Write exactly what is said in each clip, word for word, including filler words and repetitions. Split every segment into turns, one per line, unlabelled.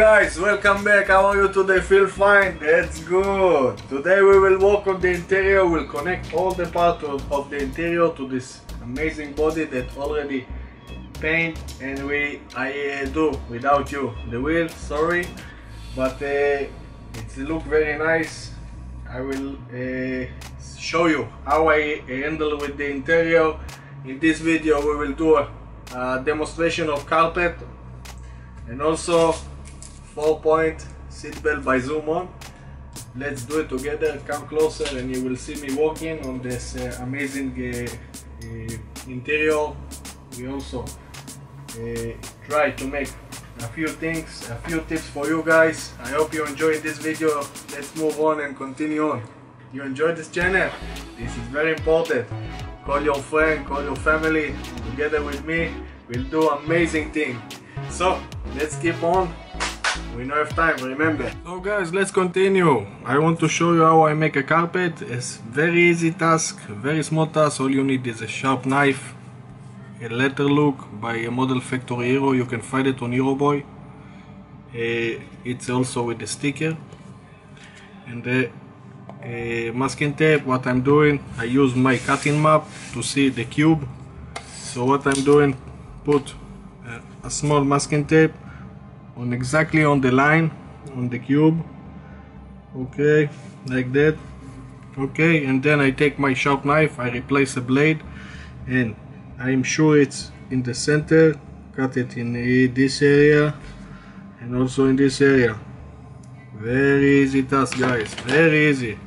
guys, welcome back. How are you today? Feel fine? That's good. Today we will work on the interior. We'll connect all the parts of, of the interior to this amazing body that already paint, and we I uh, do without you the wheel. Sorry, but uh, it look very nice. I will uh, show you how I handle with the interior. In this video we will do a, a demonstration of carpet and also four point seatbelt by Zoom On. Let's do it together. Come closer and you will see me working on this uh, amazing uh, uh, interior. We also uh, try to make a few things, a few tips for you guys. I hope you enjoyed this video. Let's move on and continue on. You enjoyed this channel? This is very important. Call your friend, call your family. Together with me, we'll do amazing thing. So let's keep on. We don't have time, remember. So guys, let's continue. I want to show you how I make a carpet. It's very easy task, very small task. All you need is a sharp knife, a letter look by a Model Factory Hero. You can find it on Hero Boy. Uh, it's also with the sticker and the uh, masking tape. What I'm doing, I use my cutting map to see the cube. So what I'm doing, put uh, a small masking tape on exactly on the line on the cube, okay, like that. Okay, and then I take my sharp knife, I replace the blade, and I'm sure it's in the center. Cut it in this area and also in this area. Very easy task, guys, very easy.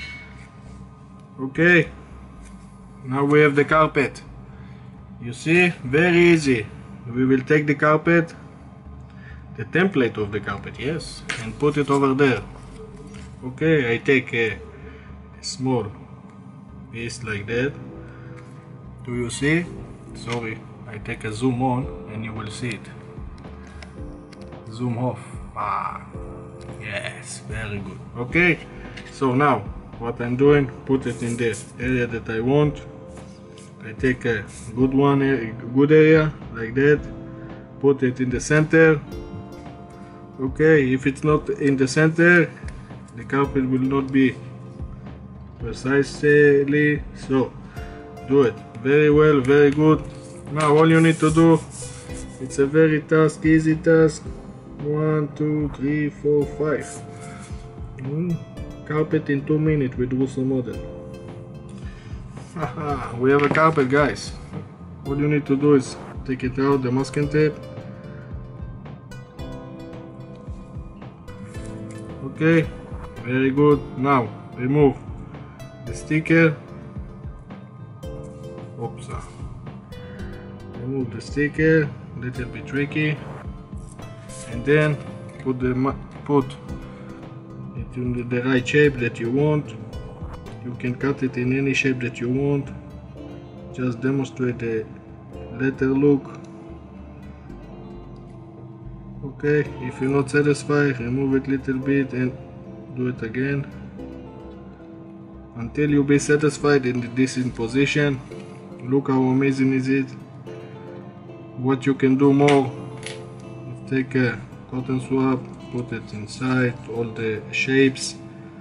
Okay, now we have the carpet. You see, very easy. We will take the carpet, the template of the carpet, yes, and put it over there. Okay, I take a, a small piece like that. Do you see? Sorry, I take a zoom on and you will see it. Zoom off. Ah, yes, very good. Okay, so now what I'm doing, put it in the area that I want. I take a good one, a good area like that, put it in the center. Okay, if it's not in the center, the carpet will not be precisely. So do it very well, very good. Now all you need to do, it's a very task, easy task. One, two, three, four, five. Mm. Carpet in two minutes with Russo model. We have a carpet, guys. All you need to do is take it out, the masking tape. Okay, very good. Now remove the sticker. Oops. Remove the sticker. Little bit tricky. And then put the put it in the right shape that you want. You can cut it in any shape that you want. Just demonstrate the letter look. Okay, if you're not satisfied, remove it little bit and do it again until you be satisfied in this in position. Look how amazing is it. What you can do more, take a cotton swab, put it inside all the shapes.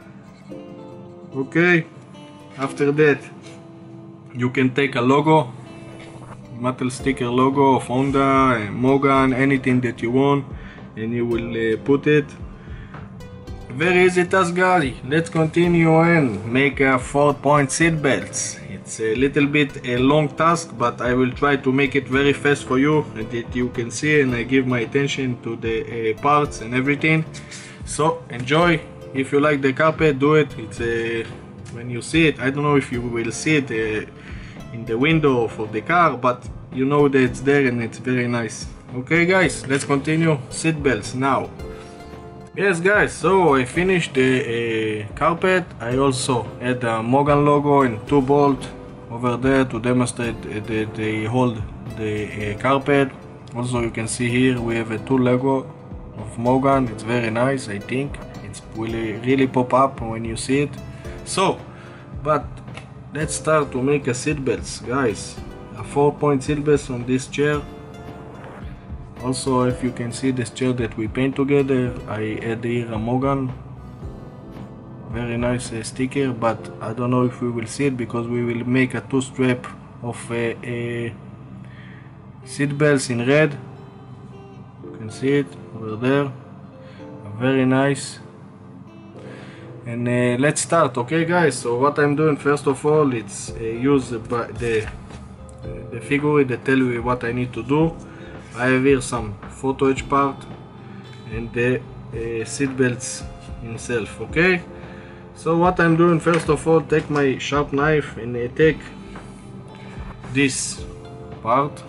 Okay, after that you can take a logo, metal sticker logo of Honda, Morgan, anything that you want, and you will uh, put it. Very easy task, guys. Let's continue and make a four point seat belts. It's a little bit a long task, but I will try to make it very fast for you and that you can see, and I give my attention to the uh, parts and everything. So enjoy. If you like the carpet, do it. It's a, when you see it, I don't know if you will see it uh, in the window for the car, but you know that it's there and it's very nice. Okay guys, let's continue. Seat belts now. Yes guys, so I finished the uh, carpet. I also add a Morgan logo and two bolts over there to demonstrate that they hold the uh, carpet. Also you can see here we have a two logo of Morgan. It's very nice, I think. It's really really pop up when you see it. So, but let's start to make a seat belts, guys. A four point seat belts on this chair. Also, if you can see this chair that we paint together, I add here a Morgan. Very nice uh, sticker, but I don't know if we will see it because we will make a two strap of uh, uh, seat belts in red. You can see it over there. Very nice. And uh, let's start, okay guys? So what I'm doing first of all, it's uh, use the, the, the figure that tell you what I need to do. I have here some photo edge part and the uh, seat belts himself, okay? So what I'm doing first of all, take my sharp knife and I take this part.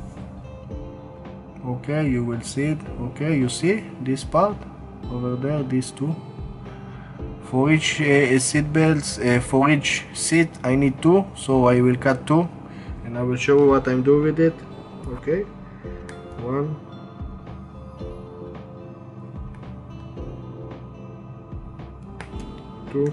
Okay, you will see it. Okay, you see this part over there, these two. For each uh, seat belts, uh, for each seat I need two, so I will cut two and I will show you what I'm doing with it. Okay, one, two,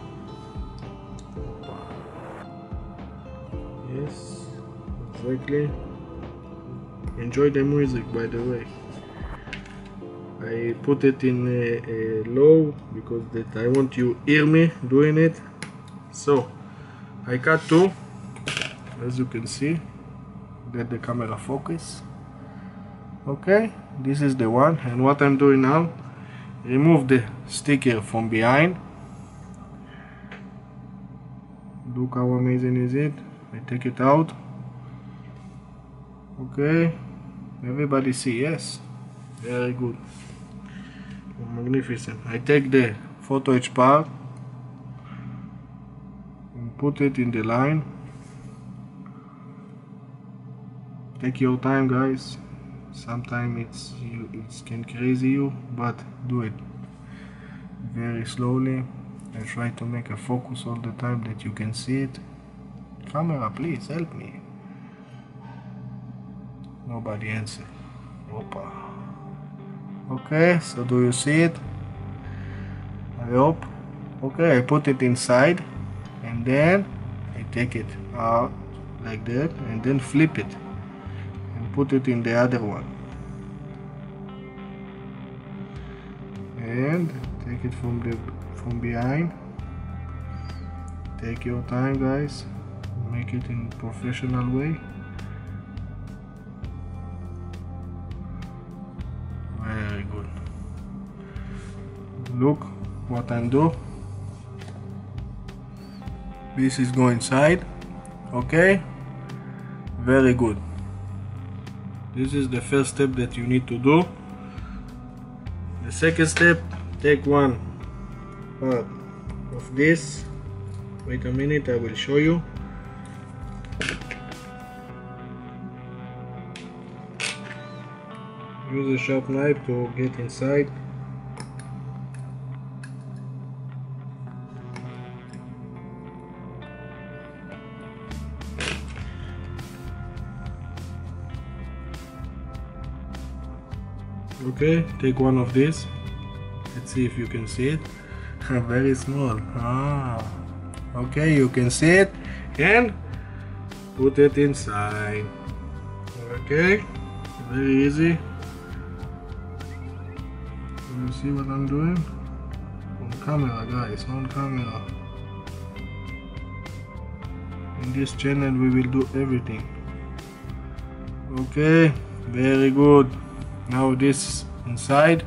yes, exactly. Enjoy the music, by the way. I put it in a, a low because that I want you hear me doing it. So I cut two, as you can see. Get the camera focus. Okay, this is the one, and what I'm doing now, remove the sticker from behind. Look how amazing is it. I take it out. Okay, everybody see, yes, very good, magnificent. I take the photo edge part and put it in the line. Take your time, guys. Sometimes it's you, it can crazy you, but do it very slowly. I try to make a focus all the time that you can see it. Camera, please help me. Nobody answer. Opa. Okay, so do you see it? I hope. Okay, I put it inside and then I take it out like that and then flip it and put it in the other one and take it from the from behind. Take your time, guys. Make it in professional way. Very good. Look what I do. This is go inside. Okay, very good. This is the first step that you need to do. The second step, take one part of this. Wait a minute, I will show you. Use a sharp knife to get inside. Okay, take one of these. Let's see if you can see it. Very small. Ah, okay, you can see it, and put it inside. Okay, very easy. You see what I'm doing? On camera, guys, on camera. In this channel we will do everything. Okay, very good. Now this inside.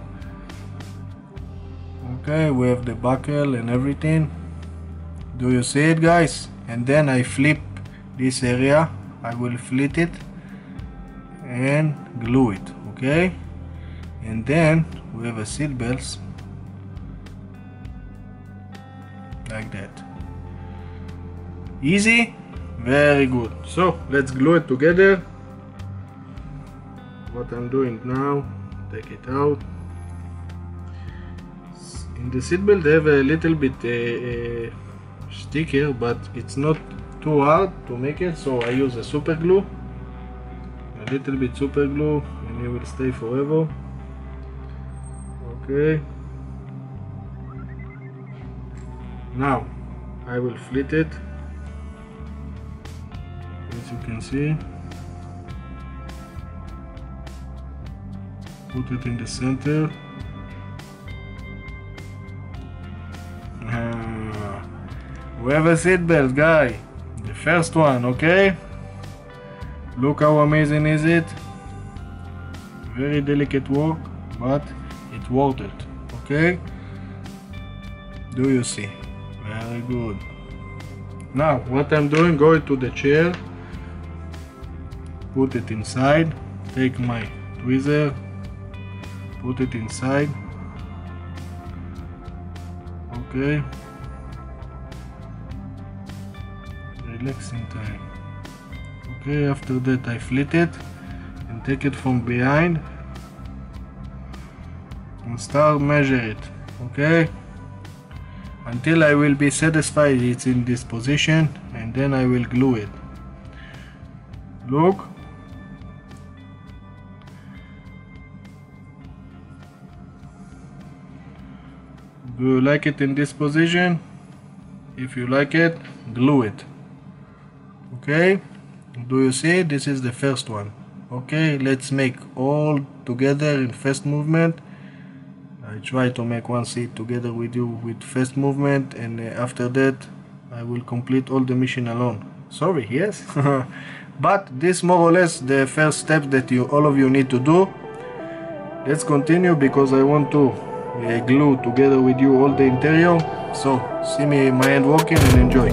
Okay, we have the buckle and everything. Do you see it, guys? And then I flip this area. I will flip it and glue it. Okay, and then we have a seat belts like that. Easy, very good. So let's glue it together. What I'm doing now, take it out. In the seat belt they have a little bit uh, uh, sticker, but it's not too hard to make it, so I use a super glue, a little bit super glue, and it will stay forever. Okay, now I will flip it, as you can see. put it in the center. Uh, we have a seatbelt, guy. The first one, okay? Look how amazing is it. Very delicate work, but it's worth it, okay? Do you see? Very good. Now, what I'm doing, go to the chair, put it inside, take my tweezer, put it inside, okay? Relaxing time. Okay, after that I flip it and take it from behind and start measure it, okay? Until I will be satisfied it's in this position, and then I will glue it. Look. Do you like it in this position? If you like it, glue it. Okay? Do you see? This is the first one. Okay, let's make all together in first movement. I try to make one seat together with you with first movement, and uh, after that I will complete all the mission alone. Sorry, yes? But this more or less the first step that you all of you need to do. Let's continue because I want to uh, glue together with you all the interior. So see me my hand working and enjoy.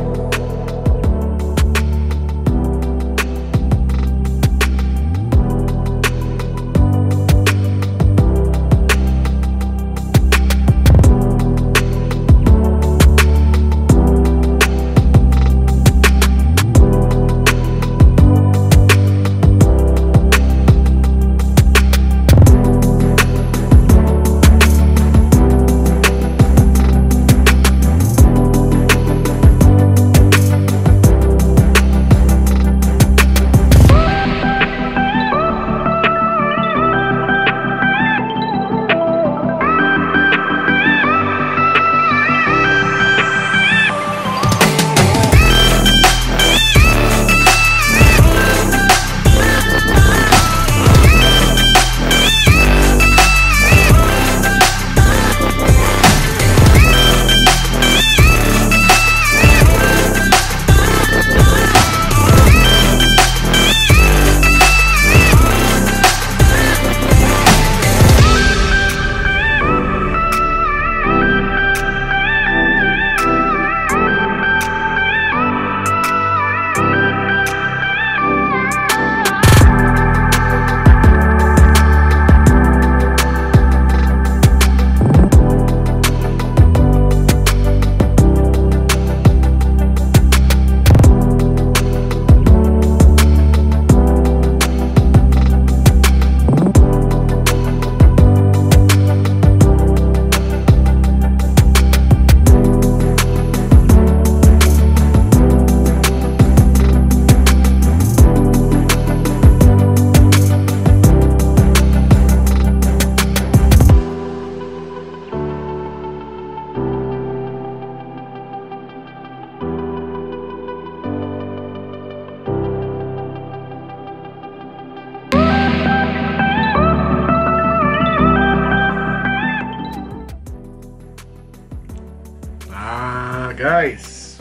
Guys,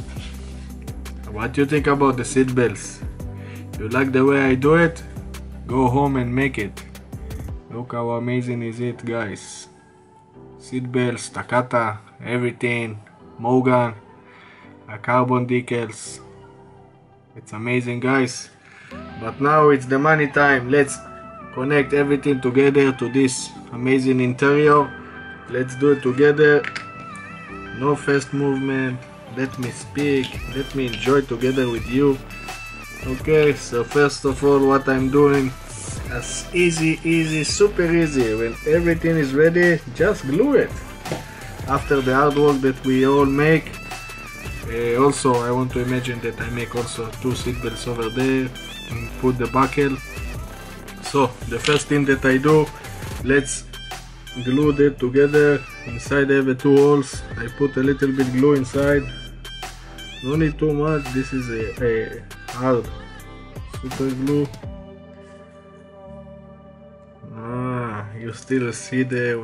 what do you think about the seat belts? You like the way I do it? Go home and make it. Look how amazing is it, guys. Seat belts, Takata, everything, Morgan, a carbon decals. It's amazing, guys. But now it's the money time. Let's connect everything together to this amazing interior. Let's do it together. No fast movement. Let me speak. Let me enjoy together with you. Okay, so first of all, what I'm doing, as easy, easy, super easy. When everything is ready, just glue it. After the hard work that we all make. Uh, also, I want to imagine that I make also two seat belts over there and put the buckle. So the first thing that I do, let's glue it together. Inside I have two holes. I put a little bit glue inside. No need too much. This is a, a hard super glue. Ah, you you still see the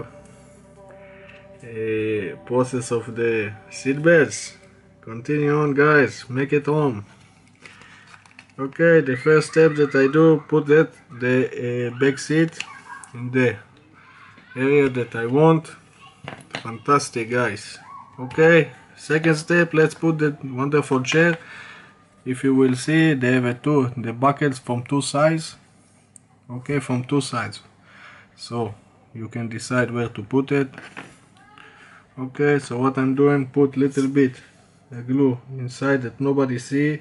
uh, process of the seat belts. Continue on, guys, make it home. Okay, the first step that I do, put that the uh, back seat in the area that I want. Fantastic, guys. Okay, second step, let's put the wonderful chair. If you will see, they have a two the buckets from two sides. Okay, from two sides, so you can decide where to put it. Okay, so what I'm doing, put little bit the glue inside that nobody see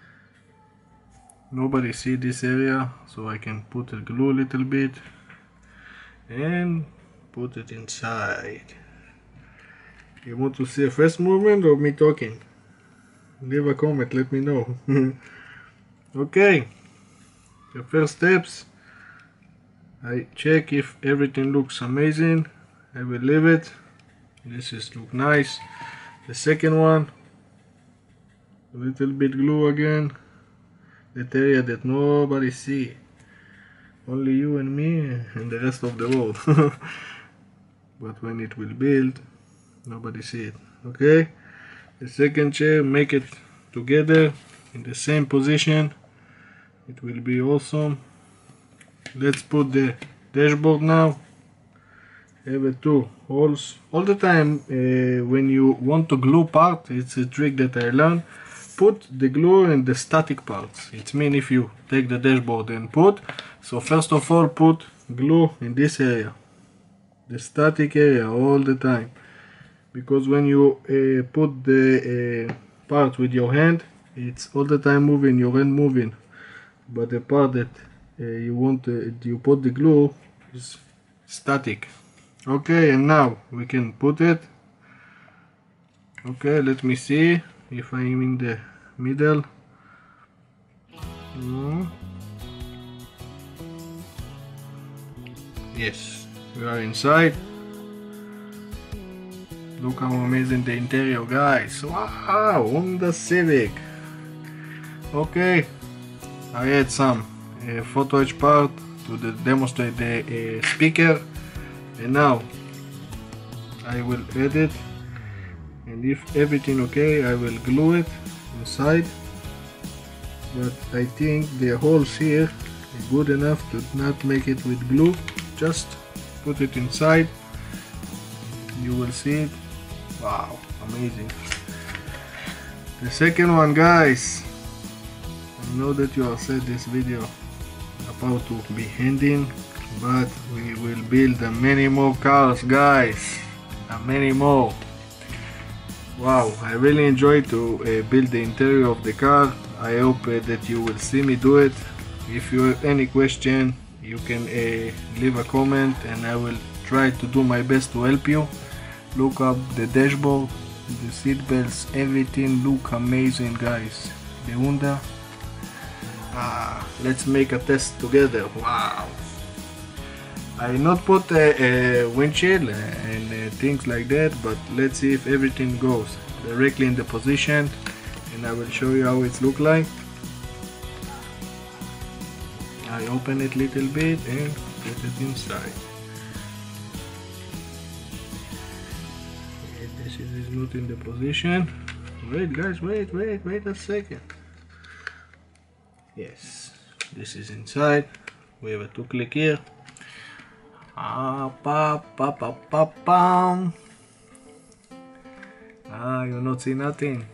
nobody see this area, so I can put the glue a little bit and put it inside. You want to see a first movement or me talking? Leave a comment, let me know. Okay, the first steps, I check if everything looks amazing. I will leave it. This is look nice. The second one, a little bit glue again, that area that nobody see, only you and me and the rest of the world. But when it will build, nobody see it. Okay, the second chair, make it together in the same position. It will be awesome. Let's put the dashboard now. Have a two holes. All the time uh, when you want to glue part, it's a trick that I learned. Put the glue in the static parts. It means if you take the dashboard and put, so first of all put glue in this area, the static area, all the time. Because when you uh, put the uh, part with your hand, it's all the time moving, your hand moving. But the part that uh, you want, uh, you put the glue is static. Okay, and now we can put it. Okay, let me see if I'm in the middle. Mm. Yes, we are inside. Look how amazing the interior, guys. Wow, Honda Civic. Okay, I add some uh, photo etch part to the demonstrate the uh, speaker, and now I will add it, and if everything okay, I will glue it inside. But I think the holes here are good enough to not make it with glue. Just put it inside, you will see it. Wow, amazing. The second one, guys, I know that you have said this video about to be ending, but we will build uh, many more cars, guys, uh, many more. Wow, I really enjoyed to uh, build the interior of the car. I hope uh, that you will see me do it. If you have any question, you can uh, leave a comment and I will try to do my best to help you. Look up the dashboard, the seat belts, everything look amazing, guys. The Honda. Ah, let's make a test together. Wow. I not put a, a windshield and uh, things like that, but let's see if everything goes directly in the position, and I will show you how it look like. I open it little bit and put it inside. Okay, this is not in the position. Wait, guys, wait, wait, wait a second. Yes, this is inside. We have a two click here. Ah, pa, pa, pa, pa, pam. Ah, you not see nothing.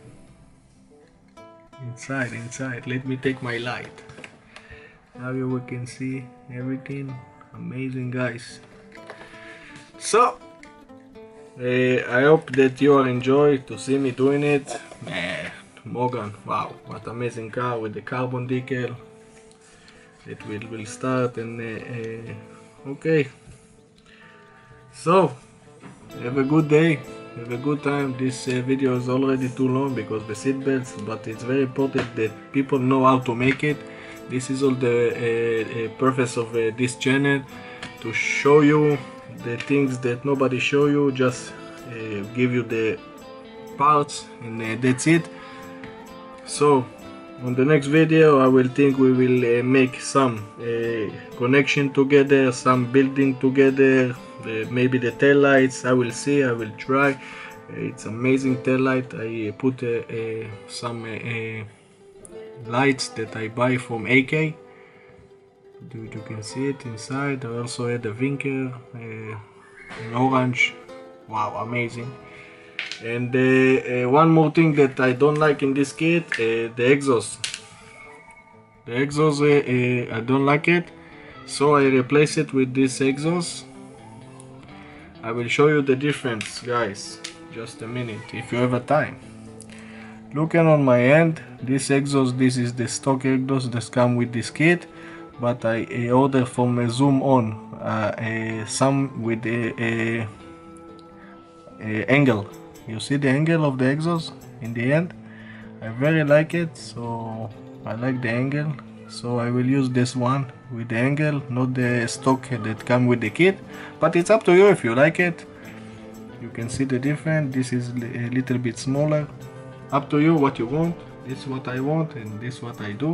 Inside, inside. Let me take my light. Now you can see everything. Amazing, guys. So, uh, I hope that you are enjoying to see me doing it. Man, Morgan, wow, what amazing car with the carbon decal. It will, will start and uh, uh, okay. So, have a good day, have a good time. This uh, video is already too long because the seat belts, but it's very important that people know how to make it. This is all the uh, uh, purpose of uh, this channel, to show you the things that nobody show you, just uh, give you the parts and uh, that's it. So on the next video I will think we will uh, make some uh, connection together, some building together, uh, maybe the tail lights. I will see, I will try. Uh, it's amazing tail light. I uh, put uh, uh, some uh, uh, lights that I buy from A K. You can see it inside. I also had a Vinker uh, in orange. Wow, amazing. And uh, uh, one more thing that I don't like in this kit, uh, the exhaust. The exhaust, uh, uh, I don't like it, so I replace it with this exhaust. I will show you the difference, guys. Just a minute, if you have a time. Looking on my end, this exhaust, this is the stock exhaust that comes with this kit, but I uh, order from uh, Zoom On uh, uh, some with a, a, a angle. You see the angle of the exhaust in the end? I very like it, so I like the angle, so I will use this one with the angle, not the stock that come with the kit, but it's up to you if you like it. You can see the difference. This is a little bit smaller. Up to you what you want. This is what I want and this is what I do.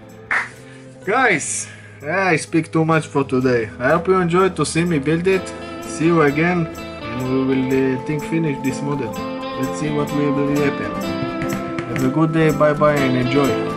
Guys, I speak too much for today. I hope you enjoyed to see me build it. See you again, and we will uh, think finish this model. Let's see what will happen. Have a good day, bye bye, and enjoy.